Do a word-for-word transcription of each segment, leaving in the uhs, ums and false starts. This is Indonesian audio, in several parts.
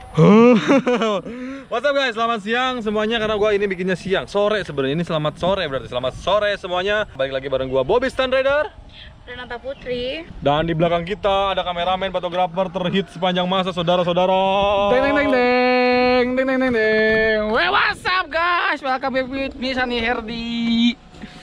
What's up guys, selamat siang semuanya karena gua ini bikinnya siang, sore sebenarnya ini selamat sore berarti selamat sore semuanya. Balik lagi bareng gua Bobby Stunt Rider, Renata Putri. dan di belakang kita ada kameramen fotografer terhit sepanjang masa saudara-saudara. Deng deng deng deng deng deng deng deng. Wey, what's up guys? Welcome back with me Sunny Herdi.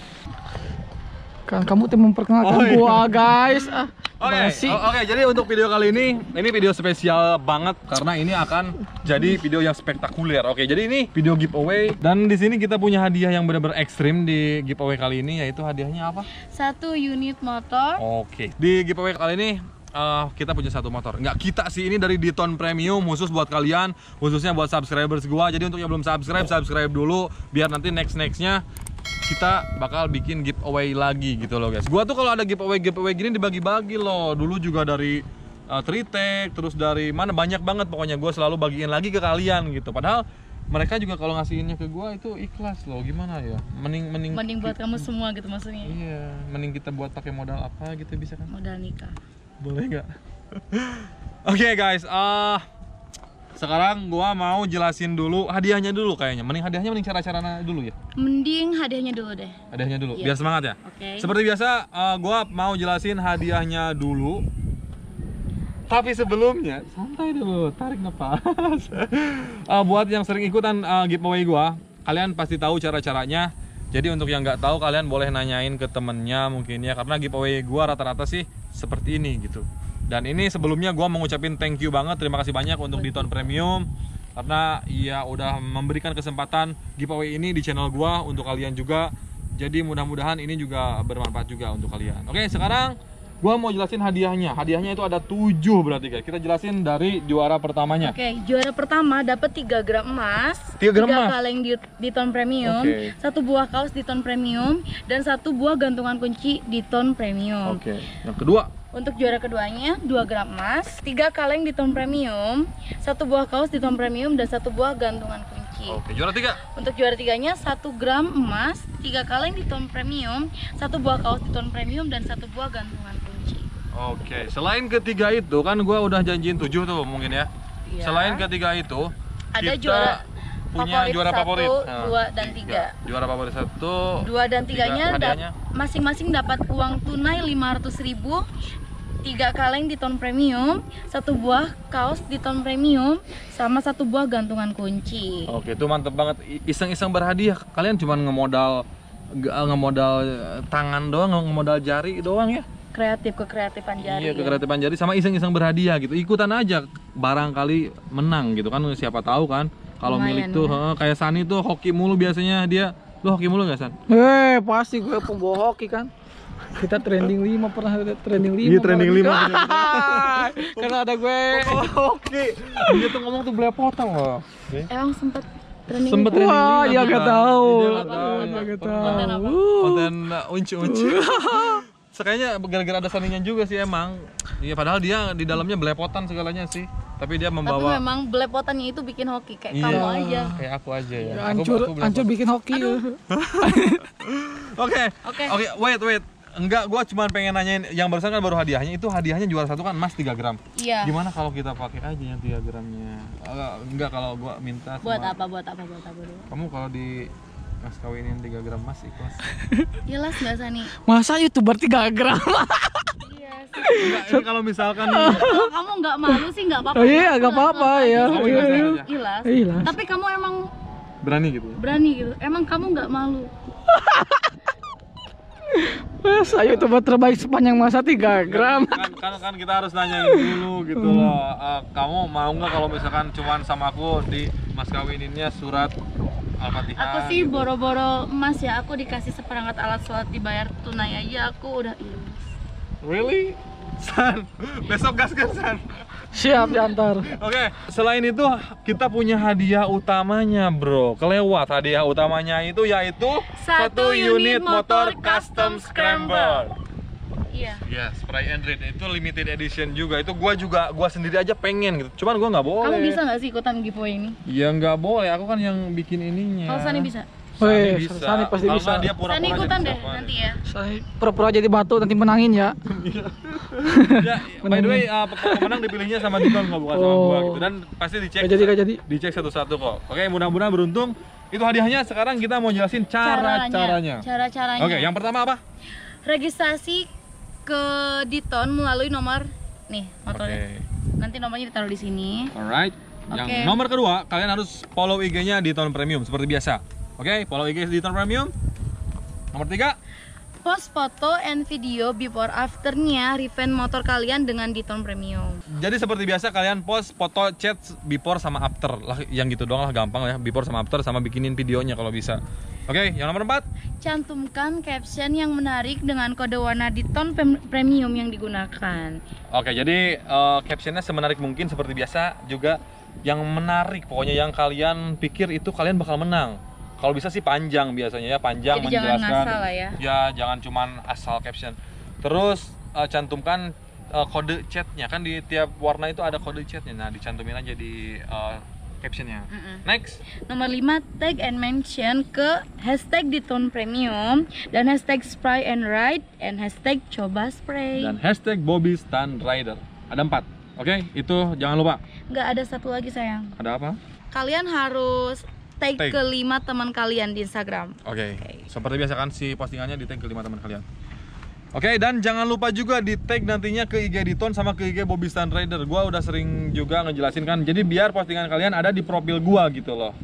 Kan kamu tuh memperkenalkan Oh, iya. gua guys. Ah, Oke, basi. o- oke. Jadi untuk video kali ini, ini video spesial banget karena ini akan jadi video yang spektakuler. Oke, jadi ini video giveaway dan di sini kita punya hadiah yang benar-benar ekstrim di giveaway kali ini, yaitu hadiahnya apa? Satu unit motor. Oke, di giveaway kali ini uh, kita punya satu motor. Nggak kita sih, ini dari Diton Premium khusus buat kalian, khususnya buat subscribers gua. Jadi untuk yang belum subscribe, subscribe dulu biar nanti next nextnya kita bakal bikin giveaway lagi gitu loh guys. Gua tuh kalau ada giveaway giveaway gini dibagi-bagi loh. Dulu juga dari uh, Tritek, terus dari mana banyak banget pokoknya gua selalu bagiin lagi ke kalian gitu. Padahal mereka juga kalau ngasihinnya ke gua itu ikhlas loh. Gimana ya? Mending mending Mending buat kamu semua gitu maksudnya. Iya, mending kita buat pakai modal apa gitu bisa kan? Modal nikah. Boleh nggak? Oke guys, ah sekarang gua mau jelasin dulu hadiahnya dulu kayaknya. Mending hadiahnya mending cara-caranya dulu ya. Mending hadiahnya dulu deh. Hadiahnya dulu, Iya. biar semangat ya. Oke. Seperti biasa, uh, gua mau jelasin hadiahnya dulu. Tapi sebelumnya, santai dulu, tarik nafas. uh, buat yang sering ikutan uh, giveaway gua, kalian pasti tahu cara-caranya. Jadi untuk yang nggak tahu, kalian boleh nanyain ke temennya mungkin ya, karena giveaway gua rata-rata sih seperti ini gitu. Dan ini sebelumnya gua mau ngucapin thank you banget, terima kasih banyak untuk Diton Premium karena ia udah memberikan kesempatan giveaway ini di channel gua untuk kalian juga. Jadi mudah-mudahan ini juga bermanfaat juga untuk kalian. Oke, sekarang gua mau jelasin hadiahnya. Hadiahnya itu ada tujuh berarti guys. Kita jelasin dari juara pertamanya. Oke, juara pertama dapat tiga gram emas, tiga gram emas. kaleng di Diton Premium, Oke. satu buah kaos Diton Premium, dan satu buah gantungan kunci Diton Premium. Oke. Yang kedua, Untuk juara keduanya dua gram emas, tiga kaleng Diton Premium, satu buah kaos Diton Premium, dan satu buah gantungan kunci. oke, juara tiga. Untuk juara tiganya satu gram emas, tiga kaleng Diton Premium, satu buah kaos Diton Premium, dan satu buah gantungan kunci. Oke, selain ketiga itu kan gua udah janjiin tujuh tuh mungkin ya. Iya. Selain ketiga itu, Ada kita juara punya favorit juara satu, favorit. Nah, dua, dan tiga. Juara favorit satu. Dua dan tiganya tiga, dap- hadiahnya. masing-masing dapat uang tunai lima ratus ribu, tiga kaleng Diton Premium, satu buah kaos Diton Premium, sama satu buah gantungan kunci. Oke, itu mantep banget. I- Iseng-iseng berhadiah. Kalian cuma ngemodal nge- ngemodal tangan doang, ngemodal jari doang ya. Kreatif, kekreatifan jari. Iya, ya. kekreatifan jari sama iseng-iseng berhadiah gitu. Ikutan aja, barangkali menang gitu kan, siapa tahu kan. Kalau Lumayan, milik tuh ya. heeh, kayak Sani tuh hoki mulu biasanya dia. Lu hoki mulu nggak San? Eh, pasti gue pembawa hoki kan. Kita trending lima pernah ada trending lima. Iya, trending lima. Karena ada gue. Oke. Dia tuh ngomong tuh belepotan loh. Emang sempet trending Sempet gitu? trending Wah, lima ya kita. gak tahu. Dia nggak tahu. Dia ya. gak Konten apa? tahu. Konten uh, unci-unci. Sekayaknya gara-gara ada Saninya juga sih emang. Iya, padahal dia di dalamnya belepotan segalanya sih. Tapi dia Tapi membawa memang belepotannya itu bikin hoki kayak Iya, kamu aja. kayak aku aja ya. Ya, Aku- hancur, aku belepotan. hancur bikin hoki. Oke. Oke. Oke, wait, wait. Enggak, gua cuma pengen nanyain yang barusan kan baru hadiahnya. Itu hadiahnya juara satu kan emas tiga gram. Iya. Gimana kalau kita pakai aja yang tiga gramnya? Eh, enggak, kalau gua minta Buat sama- apa? Buat apa? Buat apa dulu? Kamu kalau di mas kawinin tiga gram emas ikhlas. Jelas nggak Sani? Masa YouTuber tiga gram? Iya sih. Enggak, ini kalau misalkan Kalau kamu nggak malu sih nggak apa-apa. Oh iya, Aku nggak apa-apa langsung ya. aja. Kamu Iya, ikhlas iya. aja. Ikhlas. Ikhlas. Tapi kamu emang berani gitu. berani gitu. Emang kamu nggak malu. Masa YouTuber terbaik sepanjang masa tiga gram? Kan, kan kan kita harus nanyain dulu gitu loh. Eh, kamu mau nggak kalau misalkan cuman sama aku di mas kawininnya surat Al-Fatihah? Aku sih gitu. boro-boro emas ya. Aku dikasih seperangkat alat sholat dibayar tunai aja. Aku udah ikhlas. Really? San, besok gas kan San? Siap diantar. Oke, selain itu kita punya hadiah utamanya bro. Kelewat hadiah utamanya itu yaitu Satu unit motor custom scramble. Iya. Ya, spray and read itu limited edition juga. Itu gua juga gua sendiri aja pengen gitu. Cuman gua nggak boleh. Kamu bisa nggak sih ikutan giveaway ini? Ya nggak boleh. Aku kan yang bikin ininya. Kalau Sani bisa. Weh, bisa. Sani pasti Kalau bisa. nggak dia pura-pura Sani jadi ikutan deh siapa. nanti ya. Saya pura-pura jadi batu nanti menangin ya. Ya, by the way, uh, pemenang dipilihnya sama Diton nggak bukan sama Oh. gua gitu, dan pasti dicek. Gak jadi, gak jadi. Dicek satu-satu kok. Oke, mudah-mudahan beruntung. Itu hadiahnya. Sekarang kita mau jelasin cara-caranya. Cara-caranya. Oke, yang pertama apa? Registrasi ke Diton melalui nomor nih motornya. Oke. Nanti nomornya ditaruh di sini. Alright. Yang Oke. nomor kedua, kalian harus follow I G-nya Diton Premium seperti biasa. Oke, follow I G Diton Premium. Nomor tiga, Post foto and video before afternya revamp motor kalian dengan Diton Premium. jadi seperti biasa kalian post foto chat before sama after lah, yang gitu doang lah, gampang ya, before sama after sama bikinin videonya kalau bisa. Oke, yang nomor empat, Cantumkan caption yang menarik dengan kode warna Diton Pem- Premium yang digunakan. oke, jadi eh, captionnya semenarik mungkin seperti biasa, juga yang menarik, pokoknya yang kalian pikir itu kalian bakal menang. Kalau bisa sih panjang biasanya ya, panjang Jadi jangan menjelaskan. ngasal lah ya. Ya, jangan cuman asal caption. Terus eh, cantumkan eh, kode chatnya, kan di tiap warna itu ada kode chatnya. Nah, dicantumin aja di eh, captionnya. Mm-mm. Next. Nomor lima, tag and mention ke hashtag Diton Premium dan hashtag spray and ride and hashtag coba spray. Dan hashtag Bobby Stunt Rider. Ada empat. Oke, itu jangan lupa. Nggak ada satu lagi sayang. Ada apa? Kalian harus tag Tag. kelima teman kalian di Instagram. Oke. Oke. Seperti biasa kan si postingannya di tag ke lima teman kalian. Oke, dan jangan lupa juga di tag nantinya ke I G Diton sama ke I G Bobby Stunt Rider. Gua udah sering juga ngejelasin kan. Jadi biar postingan kalian ada di profil gua gitu loh.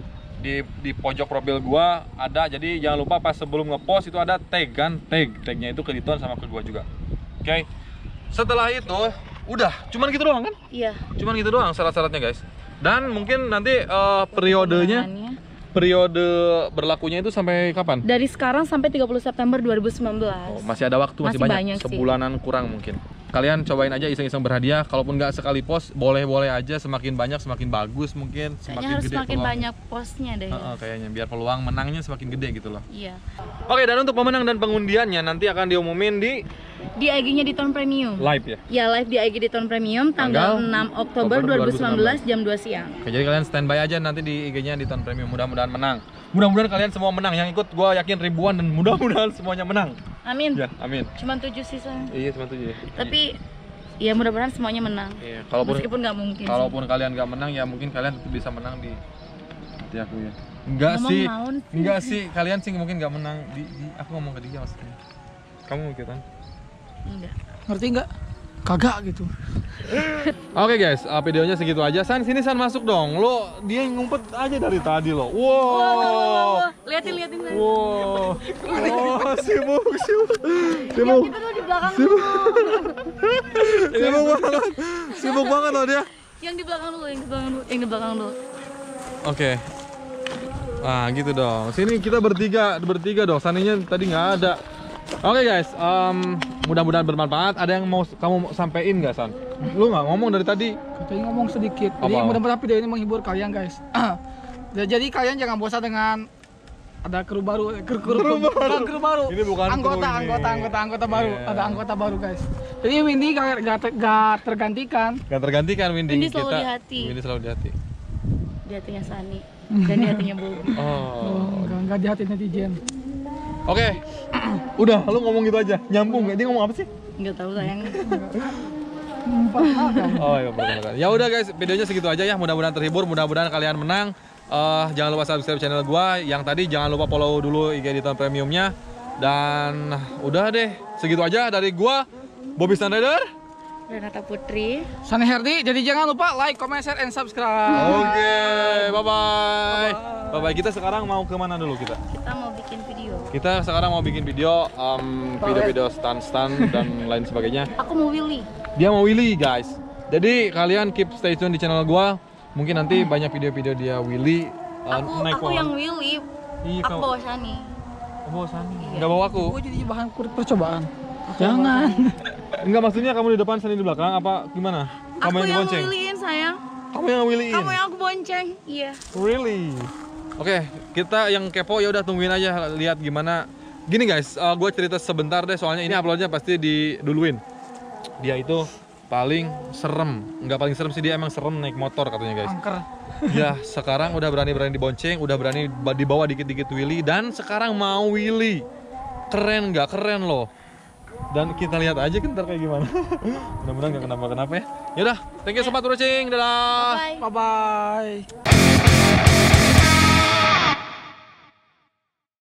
Di di pojok profil gua ada. Jadi jangan lupa pas sebelum ngepost itu ada tag kan, tag. Tagnya itu ke Diton sama ke gua juga. Oke. Setelah itu udah, cuman gitu doang kan? Iya. Cuman gitu doang syarat-syaratnya guys. Dan mungkin nanti eh, periodenya, Penggunaannya. periode berlakunya itu sampai kapan? Dari sekarang sampai tiga puluh September dua ribu sembilan belas. Oh, masih ada waktu, masih, Masih banyak, banyak sih. sebulanan kurang mungkin. Kalian cobain aja iseng-iseng berhadiah, kalaupun nggak sekali post, boleh-boleh aja, semakin banyak semakin bagus mungkin, Kayaknya semakin harus gede semakin peluang. banyak postnya deh. Heeh, kayaknya biar peluang menangnya semakin gede gitu loh. Iya. Oke, dan untuk pemenang dan pengundiannya nanti akan diumumin di Di I G-nya Diton Premium. live ya. Ya, live di I G Diton Premium tanggal, Tanggal enam Oktober dua ribu sembilan belas jam dua siang. Oke, jadi kalian standby aja nanti di I G-nya Diton Premium. Mudah-mudahan menang. Mudah-mudahan kalian semua menang. Yang ikut gua yakin ribuan dan mudah-mudahan semuanya menang. Amin. Ya, amin. Cuman tujuh sih sayang. Iya, cuma tujuh. Tapi ya mudah-mudahan semuanya menang. Iya, kalaupun Meskipun nggak mungkin. sih. kalaupun kalian nggak menang ya mungkin kalian tetap bisa menang di hati aku ya. Enggak Ngomong sih. naon sih? Enggak sih, kalian sih mungkin nggak menang di, di aku ngomong ke dia maksudnya. Kamu ikutan? Enggak. Ngerti nggak? Kagak gitu. Oke guys, uh, videonya segitu aja. San, sini San masuk dong. Lo dia ngumpet aja dari tadi lo. Wow. Liatin liatin. liatin. Wow. Oh, sibuk, sibuk. Yang Sibuk. kita tuh di belakang Sibuk. dulu. Sibuk banget. Sibuk banget loh dia. Yang di belakang dulu, yang di belakang dulu, yang di belakang dulu. Oke. Nah, gitu dong. Sini kita bertiga, bertiga dong. Saninya tadi nggak ada. Oke guys, um, mudah-mudahan bermanfaat. Ada yang mau kamu sampein nggak San? Lu nggak ngomong dari tadi. Katanya ngomong sedikit. Jadi Apa? mudah-mudahan video ini menghibur kalian guys. Ya, jadi kalian jangan bosan dengan ada kru baru, eh, kru, kru, kru, Kru baru. bukan kru baru. Ini bukan kru anggota, ini. anggota, anggota, anggota baru. Iya. Ada anggota baru guys. Jadi Windy gak, gak, ter- gak tergantikan. Gak tergantikan Windy. Windy selalu kita. di hati. Windy selalu di hati. Di hatinya Sani dan di hatinya Bobby. Oh. Oh, gak, gak di hati netizen. Oke. Udah, lu ngomong gitu aja. Nyambung nggak? Dia ngomong apa sih? Enggak tahu sayang. Oh iya, perkenalkan. Ya udah guys, videonya segitu aja ya. Mudah-mudahan terhibur, mudah-mudahan kalian menang. Eh, jangan lupa subscribe channel gua. Yang tadi jangan lupa follow dulu I G Diton Premiumnya. Dan udah deh, segitu aja dari gua, Bobby Stunt Rider. Renata Putri. Sani Herdi, jadi jangan lupa like, comment, share, and subscribe. Oke, bye bye. Bye bye. Kita sekarang mau kemana dulu kita? Kita mau bikin video. Kita sekarang mau bikin video, um, video-video stunt-stunt dan lain sebagainya. Aku mau Willy. Dia mau Willy guys. Jadi kalian keep stay tune di channel gua. Mungkin nanti banyak video-video dia Willy uh, Aku naik aku pohon. yang Willy. Iya, Aku kamu- bawa Shani. Oh, bawa Sani. Iya. Enggak bawa aku. Gue jadi bahan kur- percobaan. Jangan. Enggak, maksudnya kamu di depan, Sani di belakang apa gimana? Kamu Aku yang yang bonceng. Willyin sayang. Kamu yang Willyin. Kamu yang aku bonceng. Iya. Really? Oke, kita yang kepo ya udah tungguin aja lihat gimana. Gini guys, gue cerita sebentar deh soalnya ini uploadnya pasti diduluin. Dia itu paling serem. Nggak paling serem sih, dia emang serem naik motor katanya guys. Angker. Ya sekarang udah berani-berani dibonceng, udah berani ba- dibawa dikit-dikit Willy, dan sekarang mau Willy. Keren nggak? Keren loh. Dan kita lihat aja kan ntar kayak gimana. Mudah-mudahan nggak kenapa-kenapa ya. Yaudah, thank you sobat watching, dadah. Bye. Bye bye.